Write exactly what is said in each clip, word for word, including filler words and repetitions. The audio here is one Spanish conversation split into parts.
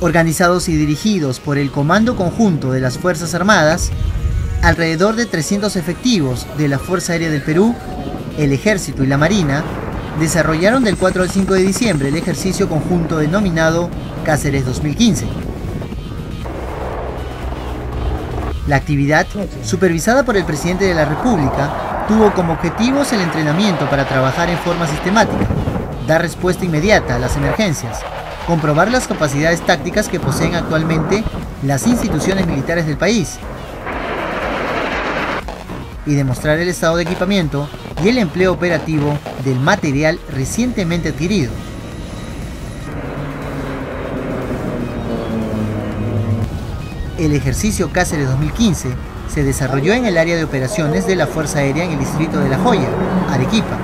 Organizados y dirigidos por el Comando Conjunto de las Fuerzas Armadas, alrededor de trescientos efectivos de la Fuerza Aérea del Perú, el Ejército y la Marina desarrollaron del cuatro al cinco de diciembre el ejercicio conjunto denominado Cáceres dos mil quince. La actividad, supervisada por el Presidente de la República, tuvo como objetivos el entrenamiento para trabajar en forma sistemática, dar respuesta inmediata a las emergencias, comprobar las capacidades tácticas que poseen actualmente las instituciones militares del país y demostrar el estado de equipamiento y el empleo operativo del material recientemente adquirido. El ejercicio Cáceres dos mil quince se desarrolló en el área de operaciones de la Fuerza Aérea en el distrito de La Joya, Arequipa,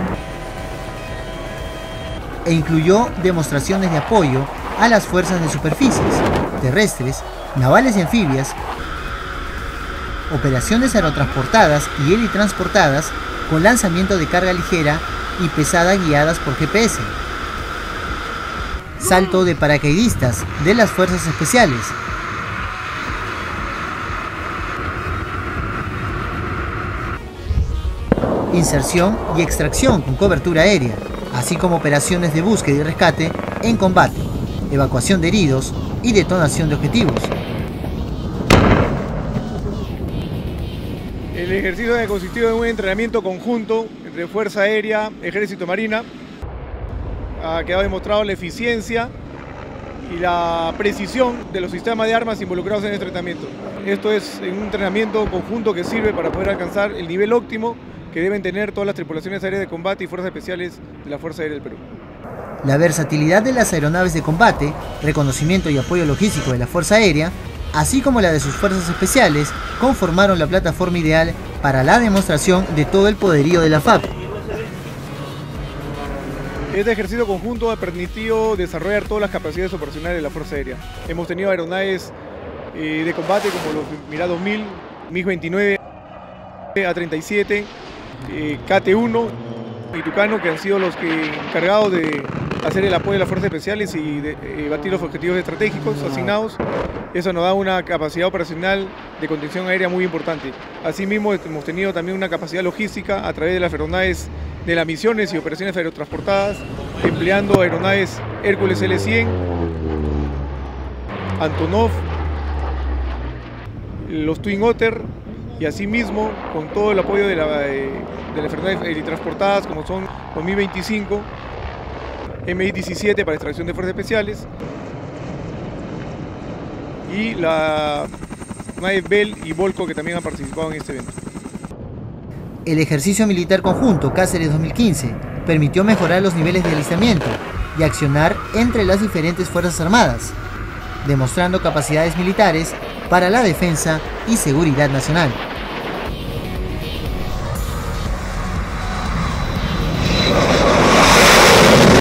e incluyó demostraciones de apoyo a las fuerzas de superficies, terrestres, navales y anfibias, operaciones aerotransportadas y helitransportadas con lanzamiento de carga ligera y pesada guiadas por G P S, salto de paracaidistas de las fuerzas especiales, inserción y extracción con cobertura aérea, así como operaciones de búsqueda y rescate en combate, evacuación de heridos y detonación de objetivos. El ejercicio ha consistido en un entrenamiento conjunto entre Fuerza Aérea, Ejército y Marina. Ha quedado demostrado la eficiencia y la precisión de los sistemas de armas involucrados en este entrenamiento. Esto es un entrenamiento conjunto que sirve para poder alcanzar el nivel óptimo que deben tener todas las tripulaciones aéreas de combate y fuerzas especiales de la Fuerza Aérea del Perú. La versatilidad de las aeronaves de combate, reconocimiento y apoyo logístico de la Fuerza Aérea, así como la de sus fuerzas especiales, conformaron la plataforma ideal para la demostración de todo el poderío de la F A P. Este ejercicio conjunto ha permitido desarrollar todas las capacidades operacionales de la Fuerza Aérea. Hemos tenido aeronaves eh, de combate como los Mirá dos mil, MiG veintinueve, A treinta y siete, eh, K T uno y Tucano, que han sido los que encargados de hacer el apoyo de las fuerzas especiales y de eh, batir los objetivos estratégicos asignados. Eso nos da una capacidad operacional de contención aérea muy importante. Asimismo, hemos tenido también una capacidad logística a través de las aeronaves de las misiones y operaciones aerotransportadas, empleando aeronaves Hércules L cien, Antonov, los Twin Otter, y asimismo con todo el apoyo de, la, de, de las aeronaves helitransportadas como son los MiG veinticinco, M I diecisiete para extracción de fuerzas especiales y la nave Bell y Volco, que también han participado en este evento. El ejercicio militar conjunto Cáceres dos mil quince permitió mejorar los niveles de alistamiento y accionar entre las diferentes Fuerzas Armadas, demostrando capacidades militares para la defensa y seguridad nacional.